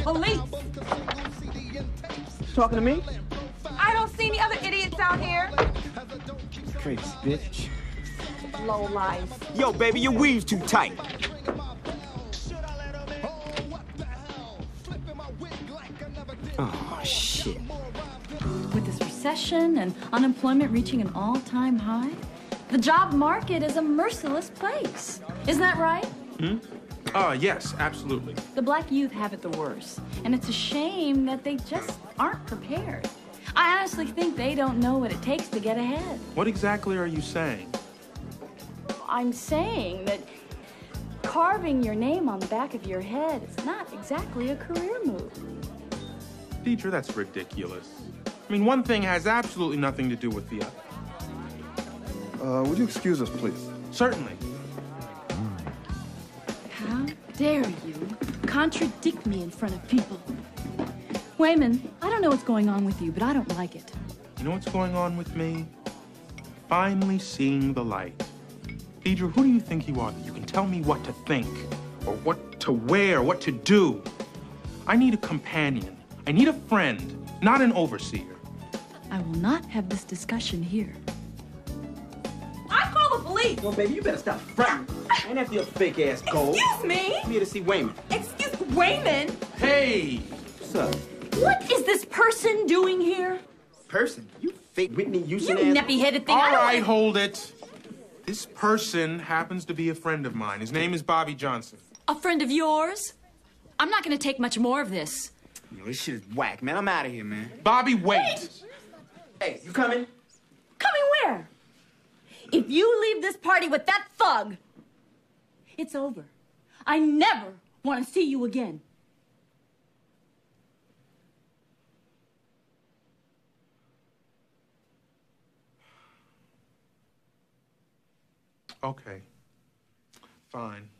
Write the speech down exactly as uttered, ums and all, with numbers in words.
police. Talking to me? I don't see any other idiots out here. Crazy bitch. Low life. Yo, baby, your weave's too tight. Oh, shit. With this recession and unemployment reaching an all-time high, the job market is a merciless place. Isn't that right? Hmm? Uh, yes, absolutely. The black youth have it the worst, and it's a shame that they just aren't prepared. I honestly think they don't know what it takes to get ahead. What exactly are you saying? I'm saying that carving your name on the back of your head is not exactly a career move. Diedre, that's ridiculous. I mean, one thing has absolutely nothing to do with the other. Uh, would you excuse us, please? Certainly. How dare you contradict me in front of people? Waymon, I don't know what's going on with you, but I don't like it. You know what's going on with me? Finally seeing the light. Diedre, who do you think you are that you can tell me what to think, or what to wear, what to do? I need a companion. I need a friend, not an overseer. I will not have this discussion here. I call the police. Yo, baby, you better stop fronting. Ain't after your fake-ass gold. Excuse me. I'm here to see Waymon. Excuse Waymon. Hey! What's up? What is this person doing here? Person? You fake Whitney You Houston ass. nappy-headed thing. All I don't right, like- hold it. This person happens to be a friend of mine. His name is Bobby Johnson. A friend of yours? I'm not going to take much more of this. Yo, this shit is whack, man. I'm out of here, man. Bobby, wait! Hey, you coming? Coming where? If you leave this party with that thug, it's over. I never want to see you again. Okay. Fine.